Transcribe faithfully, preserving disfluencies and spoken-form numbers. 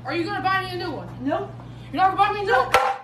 Are you gonna buy me a new one? Nope. You're not gonna buy me a new one?